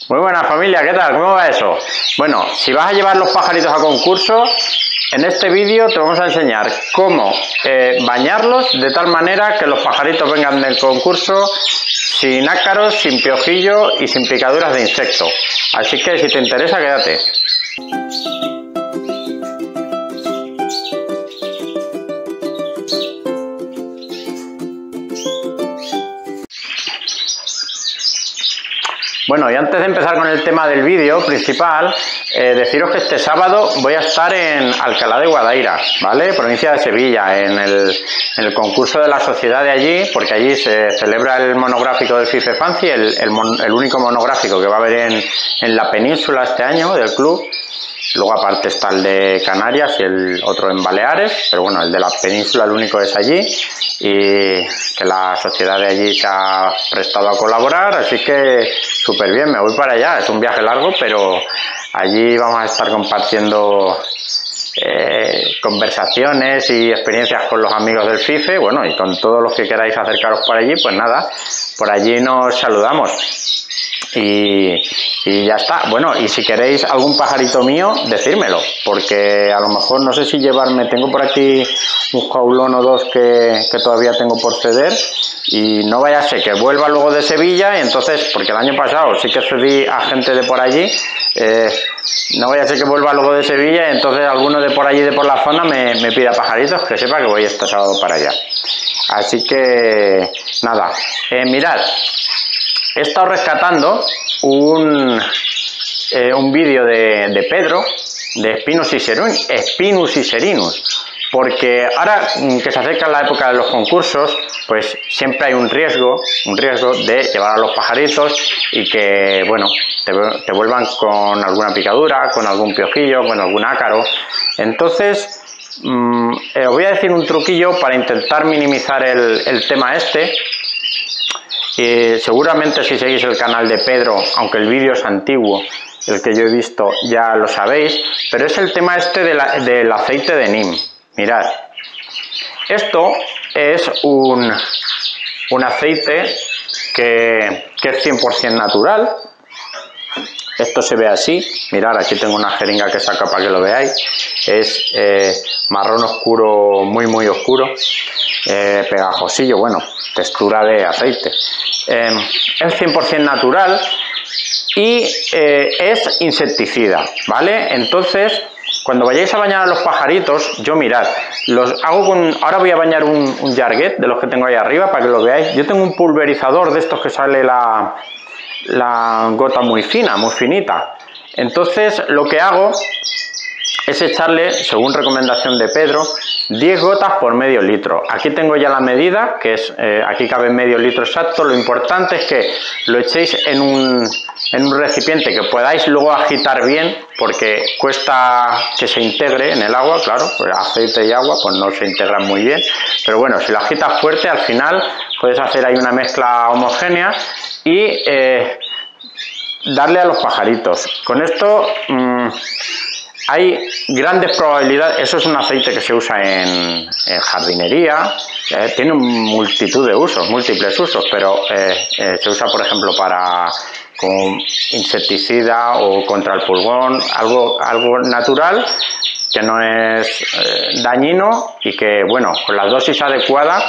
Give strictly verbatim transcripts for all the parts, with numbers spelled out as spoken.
Muy buena familia, ¿qué tal? ¿Cómo va eso? Bueno, si vas a llevar los pajaritos a concurso, en este vídeo te vamos a enseñar cómo eh, bañarlos de tal manera que los pajaritos vengan del concurso sin ácaros, sin piojillo y sin picaduras de insecto. Así que si te interesa, quédate. Bueno, y antes de empezar con el tema del vídeo principal, eh, deciros que este sábado voy a estar en Alcalá de Guadaira, ¿vale? Provincia de Sevilla, en el, en el concurso de la sociedad de allí, porque allí se celebra el monográfico del FIFA Fancy, el, el, mon, el único monográfico que va a haber en, en la península este año del club. Luego aparte está el de Canarias y el otro en Baleares, pero bueno, el de la península el único es allí y que la sociedad de allí se ha prestado a colaborar, así que súper bien, me voy para allá, es un viaje largo, pero allí vamos a estar compartiendo eh, conversaciones y experiencias con los amigos del FIFA, bueno, y con todos los que queráis acercaros por allí, pues nada, por allí nos saludamos. Y, y ya está. Bueno, y si queréis algún pajarito mío, decírmelo, porque a lo mejor no sé si llevarme, tengo por aquí un jaulón o dos que, que todavía tengo por ceder y no vaya a ser que vuelva luego de Sevilla y entonces, porque el año pasado sí que cedí a gente de por allí, eh, no vaya a ser que vuelva luego de Sevilla y entonces alguno de por allí, de por la zona, me, me pida pajaritos, que sepa que voy este sábado para allá. Así que, nada, eh, mirad. He estado rescatando un, eh, un vídeo de, de Pedro, de Spinus iserinus, Spinus iserinus, porque ahora que se acerca la época de los concursos, pues siempre hay un riesgo, un riesgo de llevar a los pajaritos y que, bueno, te, te vuelvan con alguna picadura, con algún piojillo, con algún ácaro. Entonces, mmm, eh, os voy a decir un truquillo para intentar minimizar el, el tema este. Y seguramente si seguís el canal de Pedro, aunque el vídeo es antiguo, el que yo he visto ya lo sabéis, pero es el tema este de la, del aceite de Neem. Mirad, esto es un, un aceite que, que es cien por cien natural. Esto se ve así, mirad, aquí tengo una jeringa que saca para que lo veáis, es eh, marrón oscuro, muy muy oscuro, eh, pegajosillo, bueno, textura de aceite. Eh, es cien por cien natural y eh, es insecticida, ¿vale? Entonces, cuando vayáis a bañar a los pajaritos, yo mirad, los hago con, ahora voy a bañar un, un jarguet de los que tengo ahí arriba para que lo veáis. Yo tengo un pulverizador de estos que sale la, la gota muy fina, muy finita. Entonces, lo que hago es echarle, según recomendación de Pedro, diez gotas por medio litro. Aquí tengo ya la medida, que es, eh, aquí cabe medio litro exacto. Lo importante es que lo echéis en un, en un recipiente que podáis luego agitar bien, porque cuesta que se integre en el agua, claro, pues aceite y agua pues no se integran muy bien, pero bueno, si lo agitas fuerte, al final puedes hacer ahí una mezcla homogénea y eh, darle a los pajaritos. Con esto mmm, hay grandes probabilidades. Eso es un aceite que se usa en, en jardinería, eh, tiene multitud de usos, múltiples usos, pero eh, eh, se usa por ejemplo para con insecticida o contra el pulgón, algo, algo natural que no es eh, dañino y que, bueno, con la dosis adecuada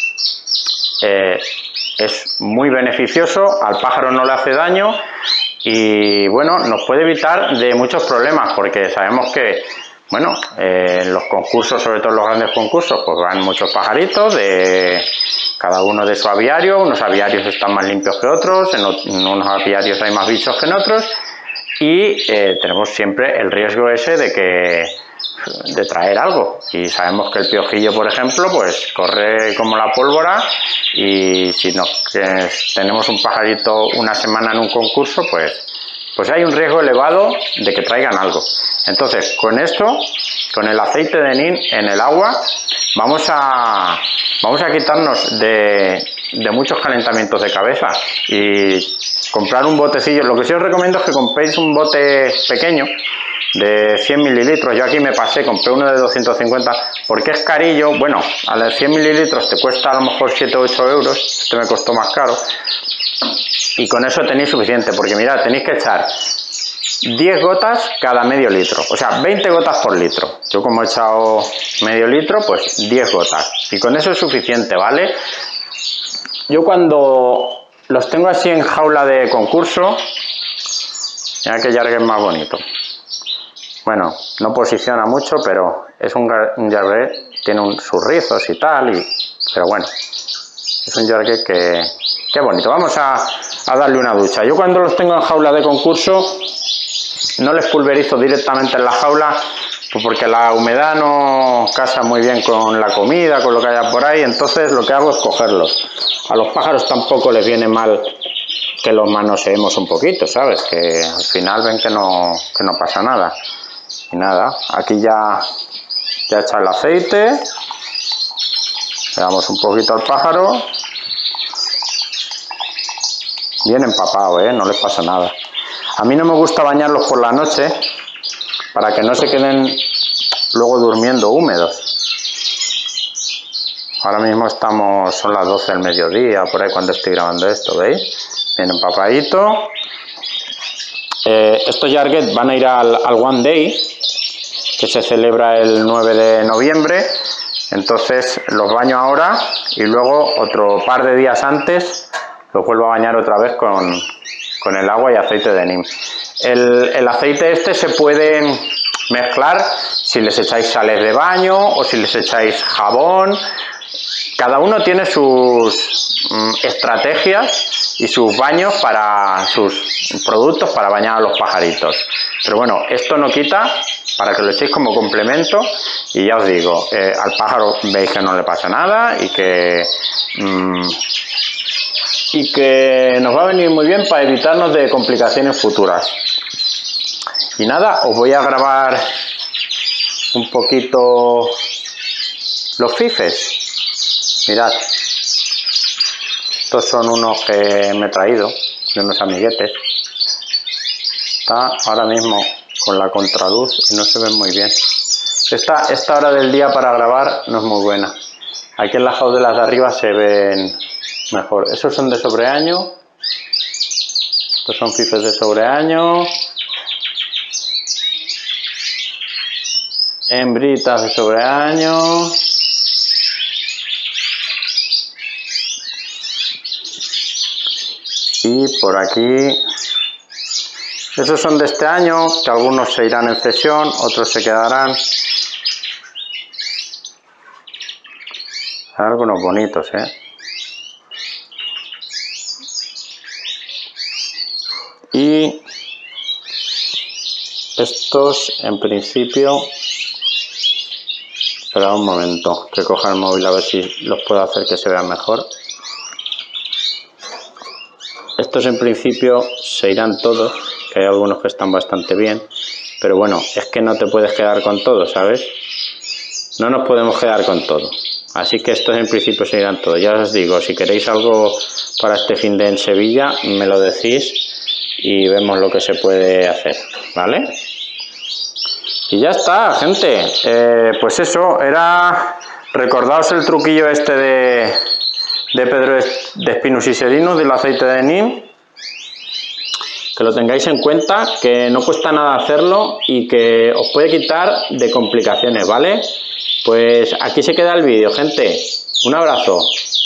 eh, es muy beneficioso, al pájaro no le hace daño y, bueno, nos puede evitar de muchos problemas, porque sabemos que, bueno, eh, en los concursos, sobre todo en los grandes concursos, pues van muchos pajaritos, de cada uno de su aviario. Unos aviarios están más limpios que otros, en, en unos aviarios hay más bichos que en otros y eh, tenemos siempre el riesgo ese de que de traer algo, y sabemos que el piojillo, por ejemplo, pues corre como la pólvora, y si nos, eh, tenemos un pajarito una semana en un concurso, pues, pues hay un riesgo elevado de que traigan algo. Entonces, con esto, con el aceite de Neem en el agua, vamos a, vamos a quitarnos de, de muchos calentamientos de cabeza y comprar un botecillo. Lo que sí os recomiendo es que compréis un bote pequeño de cien mililitros. Yo aquí me pasé, compré uno de doscientos cincuenta porque es carillo. Bueno, a los cien mililitros te cuesta a lo mejor siete u ocho euros, este me costó más caro. y con eso tenéis suficiente, porque mirad, tenéis que echar diez gotas cada medio litro, o sea, veinte gotas por litro. Yo como he echado medio litro, pues diez gotas, y con eso es suficiente, ¿vale? Yo cuando los tengo así en jaula de concurso, mira que Yargue es más bonito. Bueno, no posiciona mucho, pero es un, un Yargue, tiene un, sus rizos y tal, y, pero bueno, es un Yargue que, que bonito. Vamos a, a darle una ducha. Yo cuando los tengo en jaula de concurso, no les pulverizo directamente en la jaula, pues porque la humedad no casa muy bien con la comida, con lo que haya por ahí, entonces lo que hago es cogerlos. A los pájaros tampoco les viene mal que los manoseemos un poquito, ¿sabes? Que al final ven que no, que no pasa nada. Y nada, aquí ya, ya echa el aceite, le damos un poquito al pájaro, bien empapado, ¿eh? No les pasa nada. A mí no me gusta bañarlos por la noche para que no se queden luego durmiendo húmedos. Ahora mismo estamos, son las doce del mediodía, por ahí cuando estoy grabando esto, ¿veis? Bien empapadito. Eh, estos Yarguet van a ir al, al One Day, que se celebra el nueve de noviembre. Entonces los baño ahora y luego otro par de días antes los vuelvo a bañar otra vez con, con el agua y aceite de neem. El, el aceite este se puede mezclar si les echáis sales de baño o si les echáis jabón. Cada uno tiene sus mm, estrategias y sus baños para sus productos para bañar a los pajaritos. Pero bueno, esto no quita para que lo echéis como complemento y ya os digo, eh, al pájaro veis que no le pasa nada y que mmm, y que nos va a venir muy bien para evitarnos de complicaciones futuras. Y nada, os voy a grabar un poquito los fifes. Mirad, estos son unos que me he traído de unos amiguetes. Está ahora mismo con la contraluz y no se ven muy bien. Esta, esta hora del día para grabar no es muy buena. Aquí en las jaulas de arriba se ven mejor. Esos son de sobreaño. Estos son fifes de sobreaño. Hembritas de sobreaño. Y por aquí, esos son de este año, que algunos se irán en cesión, otros se quedarán. Algunos bonitos, ¿eh? Y estos, en principio, espera un momento, que coja el móvil a ver si los puedo hacer que se vean mejor. Estos en principio se irán todos, que hay algunos que están bastante bien, pero bueno, es que no te puedes quedar con todo, ¿sabes? No nos podemos quedar con todo. Así que estos en principio se irán todos. Ya os digo, si queréis algo para este fin de en Sevilla, me lo decís y vemos lo que se puede hacer, ¿vale? Y ya está, gente. Eh, pues eso, era... Recordaos el truquillo este de... de Pedro de Spinus iserinus, del aceite de neem, que lo tengáis en cuenta, que no cuesta nada hacerlo y que os puede quitar de complicaciones, ¿vale? Pues aquí se queda el vídeo, gente. Un abrazo.